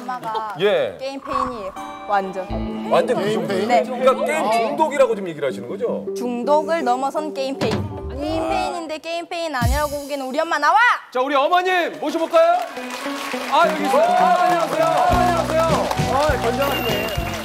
엄마가 예. 게임 페인이에요. 완전. 완전 그 정도. 네. 그러니까 게임 중독이라고 좀 얘기를 하시는 거죠? 중독을 넘어선 게임 페인. 게임 페인인데 게임 페인 아니라고 보기에는 우리 엄마 나와! 자, 우리 어머님 모셔볼까요? 아, 여기 있어요. 안녕하세요. 안녕하세요. 건장하시네.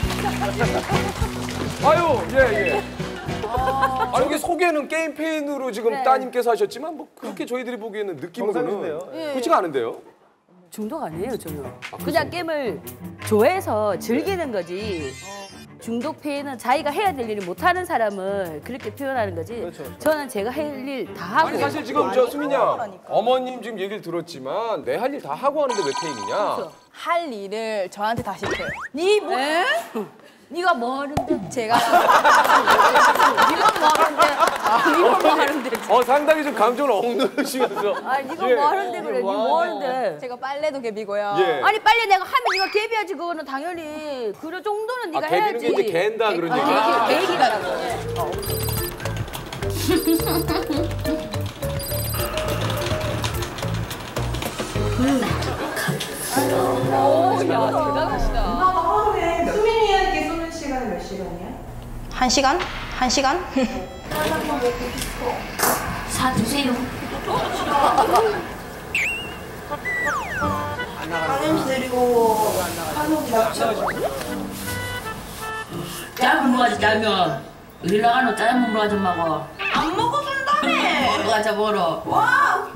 아유, 예. 아, 여기 소개는 게임 페인으로 지금 따님께서 하셨지만 뭐 그렇게 저희들이 보기에는 느낌으로는 그렇지가 않은데요. 중독 아니에요, 저는. 그냥 게임을 좋아해서 즐기는 거지. 중독 페인은 자기가 해야 될 일을 못하는 사람을 그렇게 표현하는 거지. 그렇죠. 저는 제가 할 일 다 하고. 아니 사실 지금 저 수민 양 어머님 지금 얘기를 들었지만 내 할 일 다 하고 하는데 왜 페인이냐? 그렇죠. 할 일을 저한테 다 시켜요. 니 뭐? 니가 뭐 하는데? 제가 니가 뭐 하는데? 니가 뭐 하는데? 상당히 좀 감정을 억누르시면서. 아, 니가 뭐 하는데 그래? 니 뭐 하는데? 제가 빨래도 개비고요. 예. 아니 빨리 내가 하면 니가 개비하지 그거는 당연히 그 정도는 니가 해야지. 개비는 게 이제 갠다 그런 얘기야. 개기라고. 오, 야 대단하시다. 하루에 수민이에게 쏘는 시간은 몇 시간이야? 1시간? 1시간? 사주세요. 가면 데리고 한옥 맞춰. 짜장면 먹어야지 짜장면. 어디 나가노 짜장면 먹어 좀 먹어. 안 먹어준다며. 먹어 가자 먹어. 와.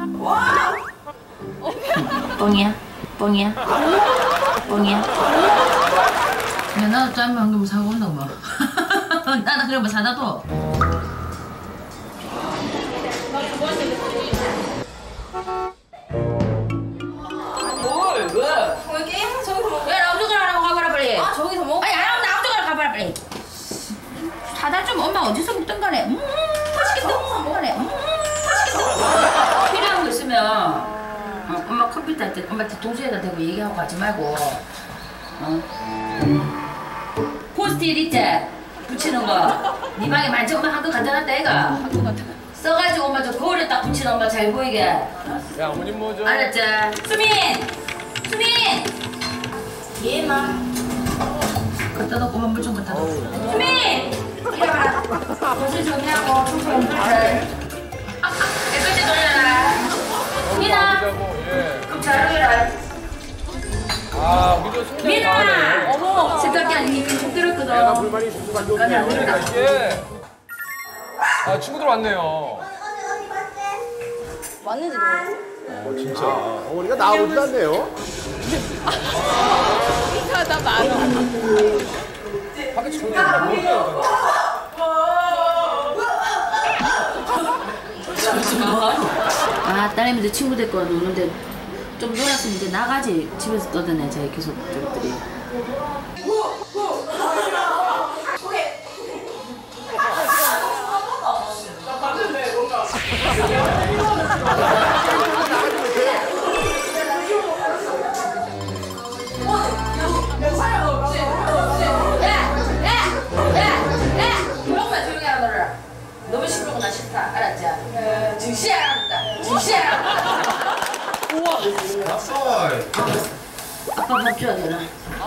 뻥이야? 뻥이야? 뻥이야? 야 나도 짜장면 한 개만 사고 온다 뭐. 나도 그래 뭐 사다 둬. 뭘? 왜? 왜 게임 저기서 먹어? 야 나 아무데나 하라고 가봐라 빨리. 아 저기서 먹어? 아니 안 하면 나 아무데나 가봐라 빨리. 사다 좀 엄마 어디서 먹던 간에 맛있겠다 먹으네 맛있겠다 필요한 거 있으면 엄마 컴퓨터 할 때 엄마 뒤통수에다 대고 얘기하고 가지 말고 포스트잇 있지? 붙이는 거네 방에 많지 엄마 한 거 갖다 놨다 애가 써가지고 엄마 저 거울에 딱 붙이는 엄마 잘 보이게 야, 어머님 뭐죠? 알았지? 수민! 얘마 갖다 놓고 한물 좀 갖다 놓고 수민! 이리 와라 옷을 정리하고 청소 좀 해. 깨끗이 돌려라 민아 그럼 잘하게라 우리도 손님 민아! 어머 세탁기 아니니까 좀 들었거든 내가 불만이 있을 수밖에 없네요. 그러니까 이게 친구들 왔네요. 왔는지도 몰랐어. 진짜. 어머니가 나오지도 않네요. 이상하다 많아. 밖에 친구들 모르겠어요. 딸내미들 친구들 거 노는데 좀 놀았으면 이제 나가지 집에서 떠드네 저희 계속 저것들이 너무 시끄러워 나 싫다 알았지? 주시야 우와 아빠 밥 줘야 되나?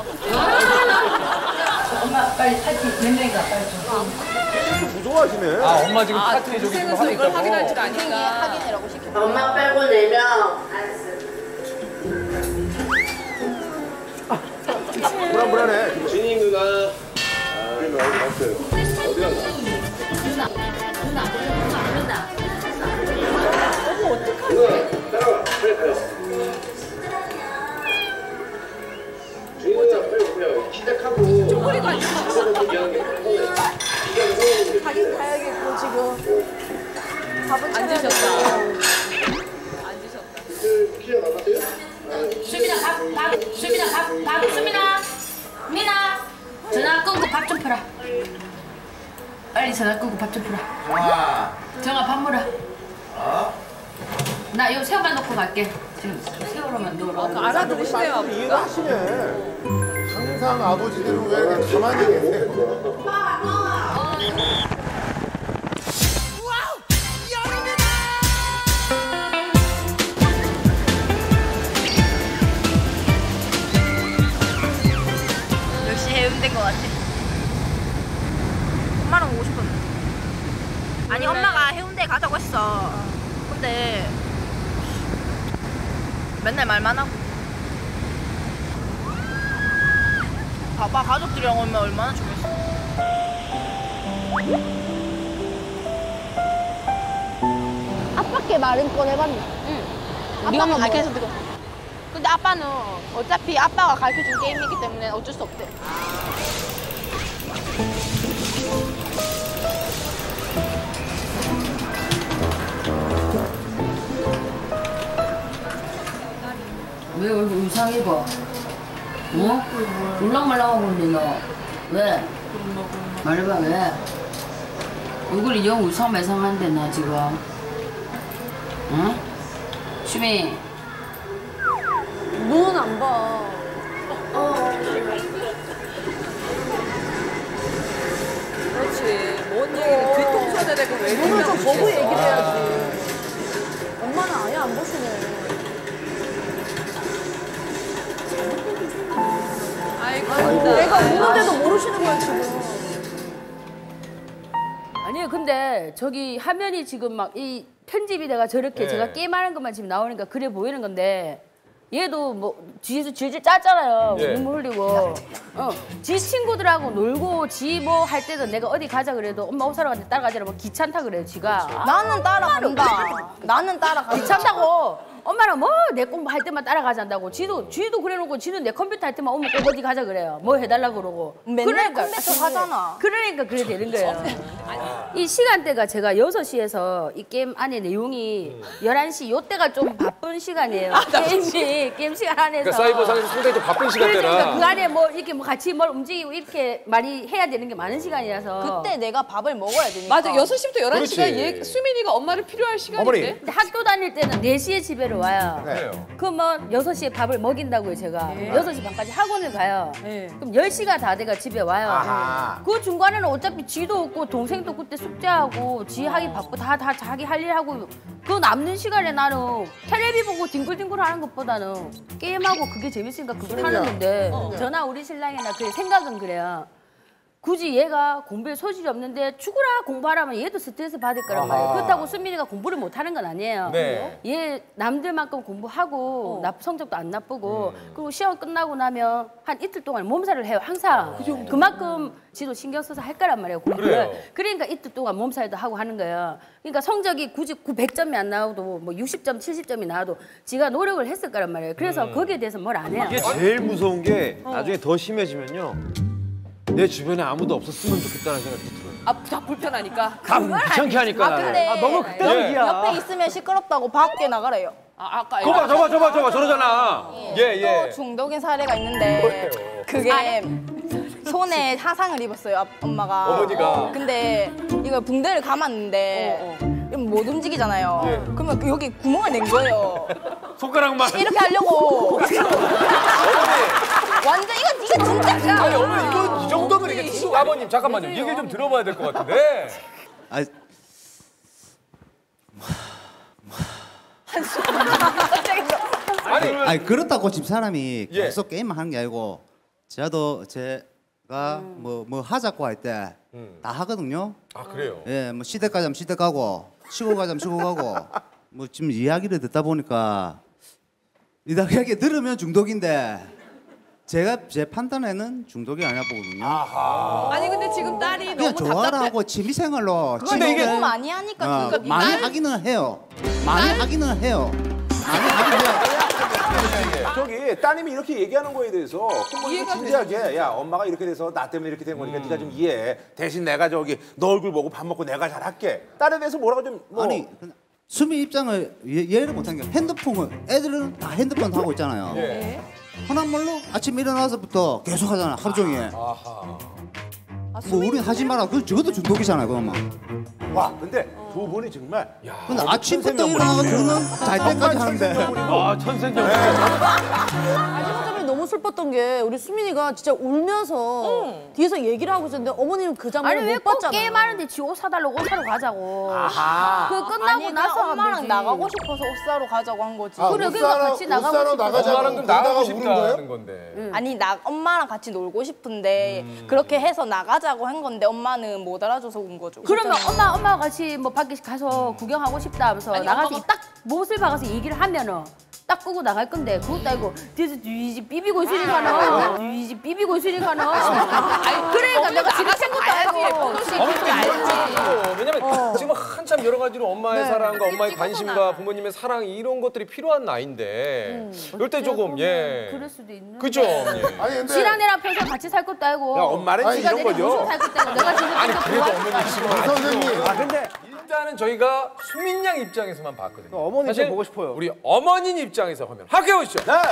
엄마 빨리 파티 몇 명이가 빨리 줘 무서워하시네. 엄마 지금 파티 저기 지금 하고 이걸 확인할 줄 있다고. 아니까. 확인이라고 시켜. 엄마 빼고 4명 불안불안해. 진희 누나 어디 갔어요? 어디 갔나? 누나 누나 따라와 빨리 가요. 진희 누나 빨리 오세요. 시작하고 쪼그리고 앉아. 가긴 가야겠고 지금. 밥은 앉으셨다. 키가 나가세요? 수민아 밥 수민아 민아 전화 끊고 밥 좀 풀어 빨리 전화 끊고 밥 좀 풀어 정아 밥 물어 나 이거 새우만 넣고 갈게 지금 새우로만 넣으러 알아들으시네요. 이해를 하시네. 항상 아버지들은 왜 이렇게 가만히 계세요? 된 것 같아. 엄마랑 오고 싶었는데. 아니 엄마가 해운대 가자고 했어. 근데 맨날 말만 하고. 봐봐 가족들이랑 오면 얼마나 좋겠어. 아빠께 말은 꺼내봤니? 응. 아빠가 가르쳐서 들어. 근데 아빠는 어차피 아빠가 가르쳐준 게임이기 때문에 어쩔 수 없대. 왜 얼굴 이상해 봐? 어? 울랑말랑하고 있는데 너 왜? 말해봐 왜? 얼굴이 영 울상매상한데 나 지금 응? 수미 눈 안 봐. 그렇지. 뭔 얘기를 뒤통수에 대고 왜 눈을 좀 보고 그러냐고 얘기를 해야지. 엄마는 아예 안 보시네. 아이고. 내가 우는데도 모르시는 거야 지금. 아니요, 근데 저기 화면이 지금 막 이 편집이 내가 저렇게 네. 제가 게임하는 것만 지금 나오니까 그래 보이는 건데 얘도 뭐 뒤에서 질질 짰잖아요. 네. 눈물 흘리고. 지 친구들하고 놀고 지 뭐 할 때도 내가 어디 가자 그래도 엄마 옷 사러 갔는데 따라가자라 뭐 귀찮다 그래요, 지가. 나는 따라간다. 나는 따라간다. 귀찮다고. 엄마는 뭐 내 공부 할 때만 따라가자고. 지도 그래놓고 지는 내 컴퓨터 할 때만 오면 꼭 어디 가자 그래요. 뭐 해달라 그러고. 맨날 컴퓨터 가잖아. 그러니까 그래 되는 거예요. 이 시간대가 제가 6시에서 이 게임 안에 내용이 11시 요때가 좀 바쁜 시간이에요. 게임 시간 안에서. 그러니까 사이버상에서 상당히 좀 바쁜 그러니까 시간대라. 그 안에 뭐 이렇게 뭐 같이 뭘 움직이고 이렇게 많이 해야 되는 게 많은 시간이라서. 그때 내가 밥을 먹어야 되니까. 맞아. 6시부터 11시가 그렇지. 수민이가 엄마를 필요할 시간인데. 어머니. 근데 학교 다닐 때는 4시에 집에를 와요. 그래요. 그러면 6시에 밥을 먹인다고요, 제가. 6시 반까지 학원을 가요. 그럼 10시가 다 돼가 집에 와요. 아하. 그 중간에는 어차피 지도 없고 동생도 그때 숙제하고 지 하기 바쁘고 다 자기 할 일 하고 그 남는 시간에 나는 텔레비 보고 뒹굴뒹굴 하는 것보다는 게임하고 그게 재밌으니까 그걸 하는 건데 저나 우리 신랑이나 그 생각은 그래요. 굳이 얘가 공부에 소질이 없는데 죽으라 공부하라면 얘도 스트레스 받을 거란 말이에요. 그렇다고 수민이가 공부를 못하는 건 아니에요. 네. 얘 남들만큼 공부하고 성적도 안 나쁘고 그리고 시험 끝나고 나면 한 이틀 동안 몸살을 해요. 항상. 그만큼 지도 신경 써서 할 거란 말이에요. 공부를. 그래요. 그러니까 이틀 동안 몸살도 하고 하는 거예요. 그러니까 성적이 굳이 100점이 안 나와도 뭐 60점, 70점이 나와도 지가 노력을 했을 거란 말이에요. 그래서 거기에 대해서 뭘 안 해요. 이게 제일 무서운 게 나중에 더 심해지면요. 내 주변에 아무도 없었으면 좋겠다는 생각이 들어요. 아, 다 불편하니까. 다 귀찮게 하니까. 나를. 근데 너무 그때는 옆에 있으면 시끄럽다고 밖에 나가래요. 아까 저봐 저러잖아. 예. 또 중독인 사례가 있는데 그게 손에 화상을 입었어요 엄마가. 어머니가. 근데 이거 붕대를 감았는데 못 움직이잖아요. 그러면 여기 구멍을 낸 거예요. 손가락만. 이렇게 하려고. 완전 이거 진짜. 아니 어머니 이거 이 정도면 이게 아버님 잠깐만요. 얘기를 좀 들어봐야 될 것 같은데. 아니 그렇다고 집 사람이 예. 계속 게임만 하는 게 아니고 제가 뭐 하자고 할 때 다 하거든요. 아 그래요. 예, 뭐 시댁 가자면 시댁 가고 시골 가자면 시골 가고 뭐 지금 이야기를 듣다 보니까 이야기 들으면 중독인데 제 판단에는 중독이 아니라 보거든요. 아니 근데 지금 딸이 그냥 너무 좋아라 답답해. 하고 취미생활로 근데 이게 친구들, 너무 많이 하니까 중독이. 많이 하기는 해요. 많이 하기는 해요. 저기 따님이 이렇게 얘기하는 거에 대해서 한번 진지하게 야 엄마가 이렇게 돼서 나 때문에 이렇게 된 거니까 네가 좀 이해해. 대신 내가 저기 너 얼굴 보고 밥 먹고 내가 잘할게. 딸에 대해서 뭐라고 좀 뭐. 아니 수미 입장을 이해를 못한 게 핸드폰을 애들은 다 핸드폰 하고 있잖아요. 예. 하나물로 아침 일어나서부터 계속 하잖아 하루 종일. 아하. 뭐 우린 하지 마라. 저것도 중독이잖아요 그러면. 와 근데 두 분이 정말 근데 아침부터 일어나서 저는 잘 때까지 하는데. 아 천생연분. 아줌마들이 너무 슬퍼 봤던 게 우리 수민이가 진짜 울면서 뒤에서 얘기를 하고 있었는데 어머님은 그 장면을 아니 왜 못 꼭 봤잖아요. 게임하는데 지 옷 사달라고 옷 사러 가자고. 아하. 그 끝나고 아니, 나서 하면 엄마랑 되지. 나가고 싶어서 옷 사러 가자고 한 거지. 그래 그러니까 같이 나가고 싶어. 엄마랑 좀 나가고 싶다는 건데. 아니 엄마랑 같이 놀고 싶은데 그렇게 해서 나가자고 한 건데 엄마는 못 알아줘서 온 거죠. 그러면 엄마가 같이 뭐 밖에 가서 구경하고 싶다 하면서 아니, 나가서 엄마가- 딱 못을 박아서 얘기를 하면은 딱 끄고 나갈 건데 그것도 아니고 뒤에서 뒤지 삐비고 있으니까는 뒤지 삐비고 있으니까는 아니 그러니까 내가 지금 생각도 알지. 왜냐면 지금 한참 여러 가지로 엄마의 사랑과 엄마의 관심과 부모님의 사랑 이런 것들이 필요한 나이인데 이럴 때 조금 그럴 수도 있는데. 그죠? 예. 아니 근데 지난해랑 평생 같이 살 것도 아니고. 야, 엄마는 지가 이런 내가 거죠. 무슨 살 것도 아니고 내가 지금 아니 진짜 그래도 좋아하는 어머니 지금 선생님. 근데 일단은 저희가 수민 양 입장에서만 봤거든요. 어머니 사실 보고 싶어요. 우리 어머님 입장에서 보면 함께 보시죠. 네.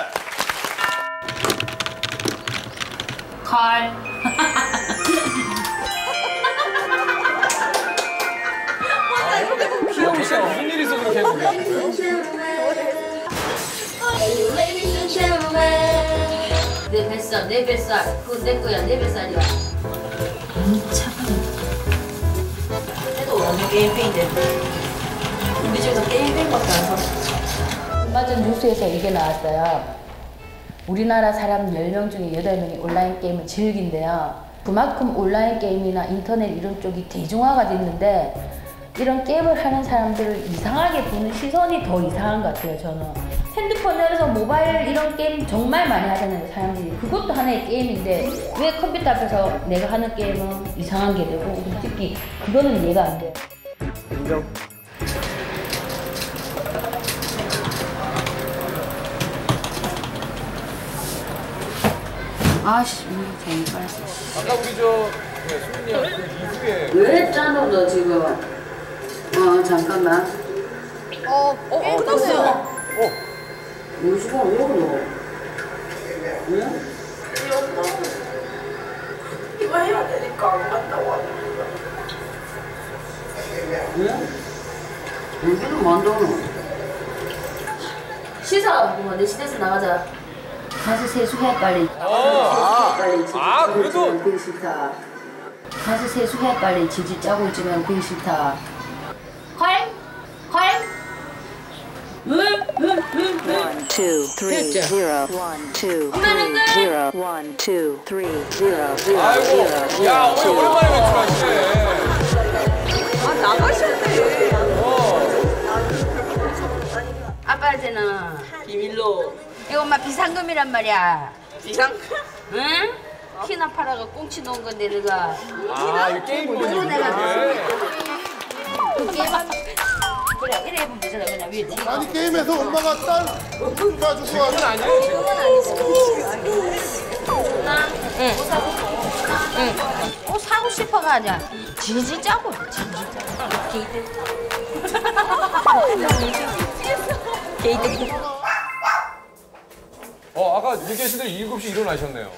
컬. 귀여우셔. 무슨 일이 있어서 그렇게 해주세요? 내 뱃살, 내 뱃살. 그건 내 거야, 내 뱃살이야. 차가워. 해도 너무 게임페인데. 우리 집에서 게임페인밖에 안 사. 얼마 전 뉴스에서 이게 나왔어요. 우리나라 사람 10명 중에 8명이 온라인 게임을 즐긴대요. 그만큼 온라인 게임이나 인터넷 이런 쪽이 대중화가 됐는데 이런 게임을 하는 사람들을 이상하게 보는 시선이 더 이상한 것 같아요, 저는. 핸드폰에서 모바일 이런 게임 정말 많이 하잖아요, 사람들이. 그것도 하나의 게임인데 왜 컴퓨터 앞에서 내가 하는 게임은 이상한 게 되고 솔직히 그거는 이해가 안 돼요. 인정. 아씨, 괜히 빨았어. 아까 우리 수민이 형 그 이후에 왜 짜노 너 지금? 잠깐만. 게임 끝났어요. 무시가 왜 그러? 응? 이거 해야 되니까 안 간다고 하는 응? 무시는 만들어. 씻어. 그만 내 시대에서 나가자. 가서 세수해 빨리. 빨리. 그래도 되게 싫다. 가서 세수해 빨리. 질질 짜고 있지만 되게 싫다. 헐? 헐? 응? 1, 2, 3, 0, 1, 2, 3, 0, 1, 2, 3, 0, 0, 아이고, 야, 어머니 오랜만에 외출하시네. 아 나가셨네. 아빠한테는 비밀로. 이거 엄마 비상금이란 말이야. 비상금? 응? 티나 팔아가 꽁치 놓은 건데 내가. 이 게임 보는 이거 내가 게 게임 그래 이래 해보면 되잖아 그냥 위에 티. 아니 게임에서 엄마가 딸 가지고 와서 아니에요 지금. 옷 사고 싶어가 아니야. 지지 짜고 지지 짜. 게이드. 아까 얘기하신 대로 7시 일어나셨네요.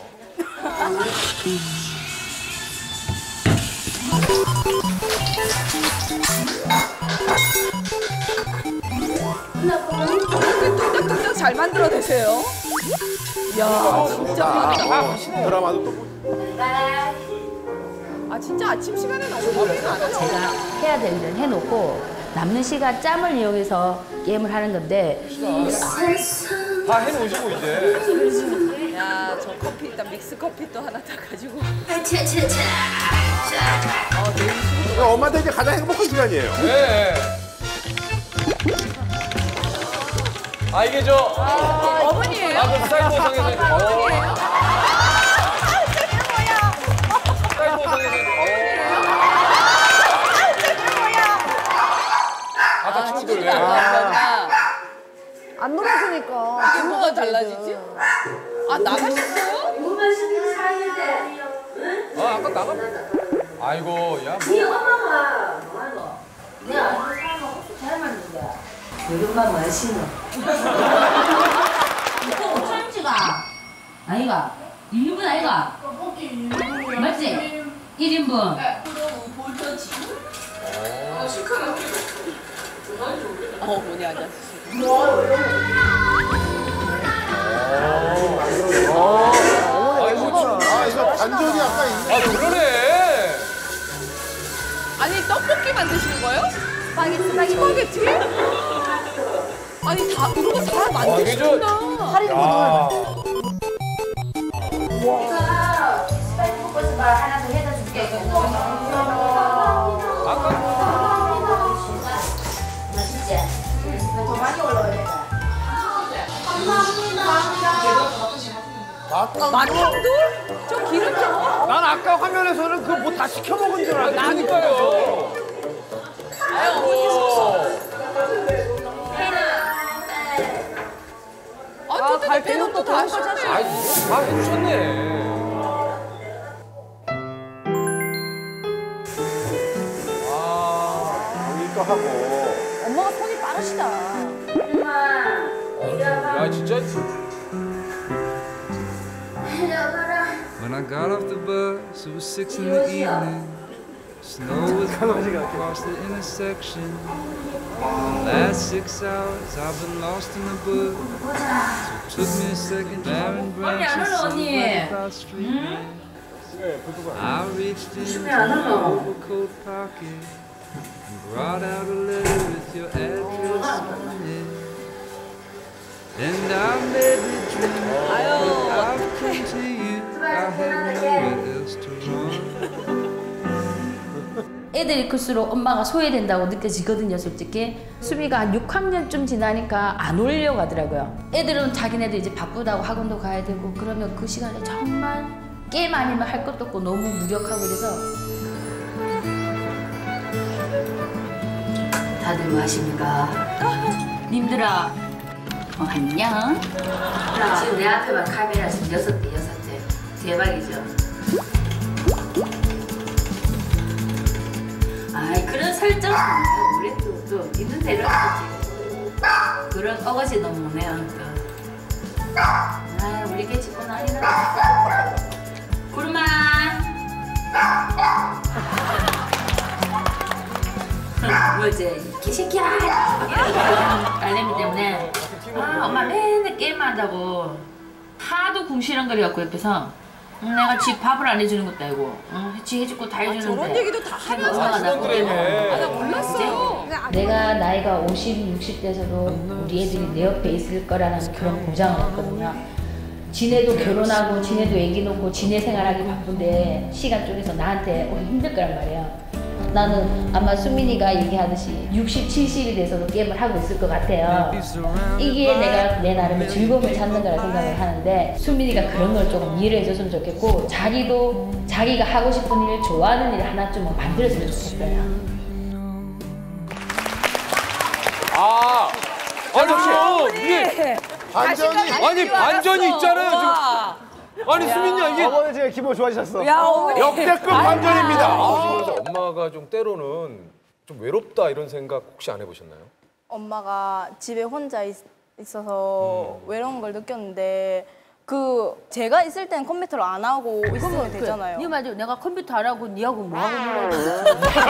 뚝딱뚝딱 잘 만들어내세요. 이야 진짜. 드라마도 또. 아 진짜 아침 시간에는 어머니는 안 하죠. 제가 해야 될 일을 해놓고 남는 시간 짬을 이용해서 게임을 하는 건데. 다 해놓으시고 이제. 야 저 커피 일단 믹스 커피 또 하나 다 가지고. 엄마한테 이제 가장 행복한 시간이에요. 네. 이게 어머니예요? 그 스타일 보상에서 어머니예요? 스타일 보상에서 아까 친구들 왜? 안 놀아주니까. 이게 뭐가 달라지지? 아 나가셨어요? 아까 나가. 아이고 야 네 뭐. 엄마가 뭐하노? 내 아는 사람은 호수 잘 만든다. 우리 엄마 맛있노? 이거 참치가 아이가 1인분 아이가? 맞지? 1인분. 어머니 아저씨. 이거 반전이 약간 있네. 아, 그러네. 아니 떡볶이만 드시는 거예요? 스파게티? 아니 다 그런 거 잘 만드시구나. 야. 스파이스 볶음밥 하나 더 해다 줄게. 맛있지? 더 많이 올라가야 돼. 마탕도? 좀 기름 좀. 난 아까 화면에서는 그 뭐 다 시켜 먹은 줄 알았는데. 나니까요. 아유 어머니 소스. 갈 때는 또 다른 거 짜지. 아, 다 해주셨네. 정리도 하고. 엄마가 손이 빠르시다. 야, 진짜. When I got off the bus, it was 6 in the evening. Snow was blowing across the intersection. The last 6 hours, I've been lost in the bush. So it took me a second, barren branches, somewhere across the street. I reached into my overcoat pocket and brought out a letter with your address on it. And I made me dream that I've come to you. I have nowhere else to run. 애들이 클수록 엄마가 소외된다고 느껴지거든요, 솔직히. 수미가 한 6학년쯤 지나니까 안 오려고 하더라고요. 애들은 자기네들 이제 바쁘다고 학원도 가야 되고 그러면 그 시간에 정말 게임 아니면 할 것도 없고 너무 무력하고 그래서 다들 뭐 하십니까? 님들아, 안녕? 지금 내 앞에만 카메라 지금 6대. 대박이죠? 아이, 그런 설정 우리 또 있는 대로 하지. 그런 어거지 너무네요 또. 아, 우리 개 집고 난리나. 구름아. 뭐지? 개새끼야. 딸내미 때문에 엄마 맨날 게임한다고 하도 궁시렁거려갖고 옆에서 내가 지 밥을 안 해주는 것도 아니고 지 해줄 거 다 해주는데 저런 얘기도 다 하면서 엄마가 나보고 아, 나 몰랐어. 내가 나이가 50, 60대에서도 우리 애들이 내 옆에 있을 거라는 그런 보장을 했거든요. 지네도 결혼하고 지네도 애기 놓고 지네 생활하기 바쁜데 시간 쪼개서 나한테 오기 힘들 거란 말이에요. 나는 아마 수민이가 얘기하듯이 60, 70이 돼서도 게임을 하고 있을 것 같아요. 이게 내가 내 나름의 즐거움을 찾는 거라 생각을 하는데 수민이가 그런 걸 조금 이해를 해줬으면 좋겠고 자기도 자기가 하고 싶은 일, 좋아하는 일 하나쯤은 만들었으면 좋겠어요. 아니, 이게 반전이 있잖아요, 지금. 아니, 수민이야, 이게. 어머니 제가 기분 좋아지셨어. 야, 어머니. 역대급 반전입니다. 엄마가 좀 때로는 좀 외롭다 이런 생각 혹시 안 해보셨나요? 엄마가 집에 혼자 있어서 외로운 걸 느꼈는데 제가 있을 때는 컴퓨터를 안 하고 있으면 되잖아요. 네 맞아. 내가 컴퓨터 안 하고 니하고 뭐 하고 있는 거야?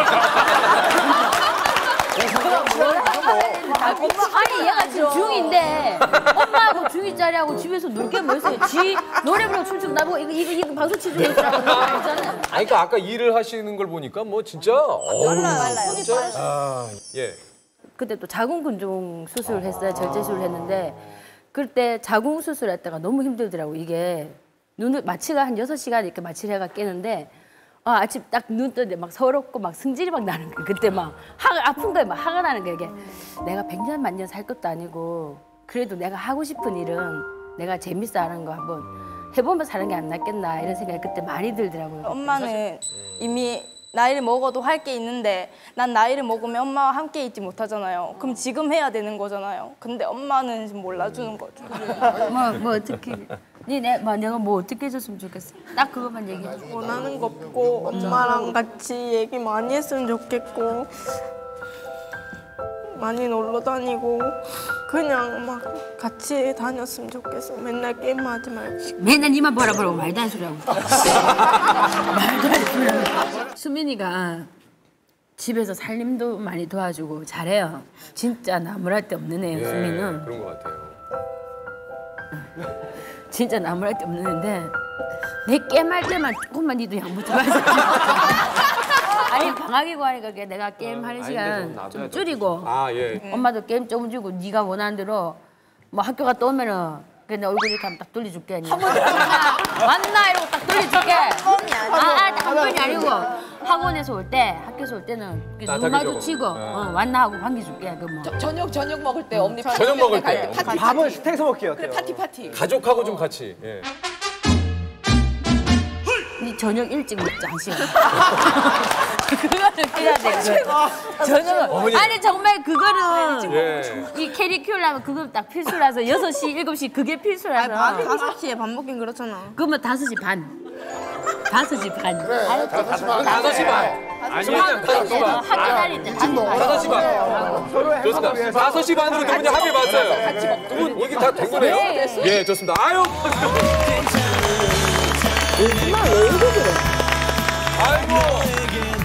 아니 얘가 지금 중2인데 엄마하고 중2짜리하고 집에서 놀게 뭐 있어요. 지 노래 부르고 춤추고 나보고 이거 방송 치고 있더라고. 아니, 그러니까 아까 일을 하시는 걸 보니까 뭐 진짜 빨라요. 진짜 예. 그때 또 자궁근종 수술을 했어요. 절제술을 했는데 그때 자궁 수술했다가 너무 힘들더라고. 이게 눈을 마취가 한 6시간 이렇게 마취를 해가 깨는데 아침 딱 눈 뜨는데 막 서럽고 막 승질이 막 나는 거야. 그때 막 아픈 거에 막 화가 나는 거야. 이게 내가 100년 만년 살 것도 아니고 그래도 내가 하고 싶은 일은 내가 재밌어 하는 거 한번 해보면 사는 게 안 낫겠나 이런 생각이 그때 많이 들더라고요. 엄마는 이미 나이를 먹어도 할 게 있는데 난 나이를 먹으면 엄마와 함께 있지 못하잖아요. 그럼 지금 해야 되는 거잖아요. 근데 엄마는 지금 몰라주는 거죠. 뭐 어떻게 내가 뭐 어떻게 해줬으면 좋겠어. 딱 그것만 얘기해. 원하는 거 없고 엄마랑 같이 얘기 많이 했으면 좋겠고 많이 놀러 다니고 그냥 막 같이 다녔으면 좋겠어. 맨날 게임만 하지 말고. 맨날 니만 보라고 말도 안 소리 하고. 말도 안 소리 하고. 수민이가 집에서 살림도 많이 도와주고 잘해요. 진짜 나무랄 데 없는 애예요, 수민은. 그런 것 같아요. 진짜 나무랄 데 없는데 내 게임할 때만 조금만 니도 양보 좀 하자. 아니 방학이고 하니까 내가 게임하는 시간 좀 줄이고 엄마도 게임 조금 줄이고 네가 원하는 대로 뭐 학교 갔다 오면은 내 얼굴 이렇게 하면 딱 돌려줄게. 한 번 왔나 이러고 딱 돌려줄게. 한 번이 아니고 학원에서 올 때 학교에서 올 때는 눈 마주치고 왔나 하고 반겨줄게. 저녁 먹을 때 언니 저녁 먹을 때 파티. 밥은 스테이크 먹게요. 그래 파티. 가족하고 좀 같이. 예. 니 저녁 일찍 먹자 한 시간. 그거는 해야 돼. 저녁은 아니 정말 그거는 이 캐리 키우려면 그거 딱 필수라서 6시, 7시 그게 필수라서. 밤 5시에 밥 먹긴 그렇잖아. 그러면 5시 반. 5시 반. 그래, 5시 반. 아니면 5시 반. 학교 다닐 때 5시 반. 좋습니다. 5시 반으로 두 분이 합의 봤어요. 두 분 얘기 다 된 거네요. 예, 좋습니다. 아유. 엄마 왜 이렇게 그래? 아이고.